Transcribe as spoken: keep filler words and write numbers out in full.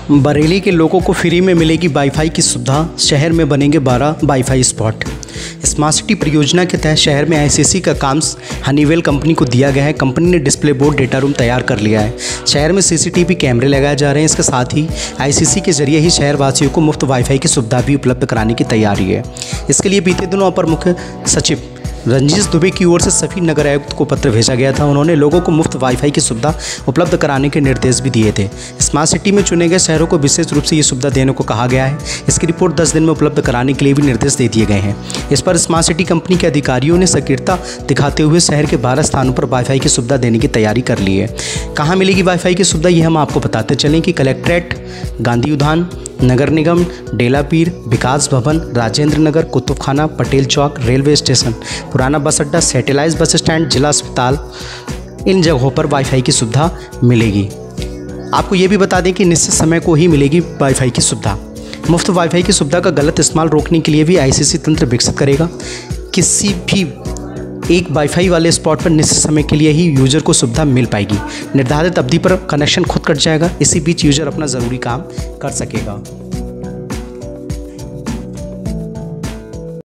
बरेली के लोगों को फ्री में मिलेगी वाईफाई की सुविधा, शहर में बनेंगे बारह वाईफाई स्पॉट। स्मार्ट सिटी परियोजना के तहत शहर में आईसीसी का काम हनीवेल कंपनी को दिया गया है। कंपनी ने डिस्प्ले बोर्ड, डेटा रूम तैयार कर लिया है। शहर में सीसीटीवी कैमरे लगाए जा रहे हैं। इसके साथ ही आईसीसी के जरिए ही शहरवासियों को मुफ्त वाईफाई की सुविधा भी उपलब्ध कराने की तैयारी है। इसके लिए बीते दिनों अपर मुख्य सचिव रंजीश दुबे की ओर से सभी नगर आयुक्त को पत्र भेजा गया था। उन्होंने लोगों को मुफ्त वाईफाई की सुविधा उपलब्ध कराने के निर्देश भी दिए थे। स्मार्ट सिटी में चुने गए शहरों को विशेष रूप से ये सुविधा देने को कहा गया है। इसकी रिपोर्ट दस दिन में उपलब्ध कराने के लिए भी निर्देश दे दिए गए हैं। इस पर स्मार्ट सिटी कंपनी के अधिकारियों ने सक्रियता दिखाते हुए शहर के बारह स्थानों पर वाईफाई की सुविधा देने की तैयारी कर ली है। कहाँ मिलेगी वाईफाई की सुविधा, ये हम आपको बताते चलें कि कलेक्ट्रेट, गांधी उद्यान, नगर निगम, डेलापीर, विकास भवन, राजेंद्र नगर, कुतुबखाना, पटेल चौक, रेलवे स्टेशन, पुराना बस अड्डा, सैटेलाइट बस स्टैंड, जिला अस्पताल, इन जगहों पर वाईफाई की सुविधा मिलेगी। आपको ये भी बता दें कि निश्चित समय को ही मिलेगी वाईफाई की सुविधा। मुफ्त वाईफाई की सुविधा का गलत इस्तेमाल रोकने के लिए भी आईसीसी तंत्र विकसित करेगा। किसी भी एक वाईफाई वाले स्पॉट पर निश्चित समय के लिए ही यूज़र को सुविधा मिल पाएगी। निर्धारित अवधि पर कनेक्शन खुद कट जाएगा। इसी बीच यूज़र अपना ज़रूरी काम कर सकेगा।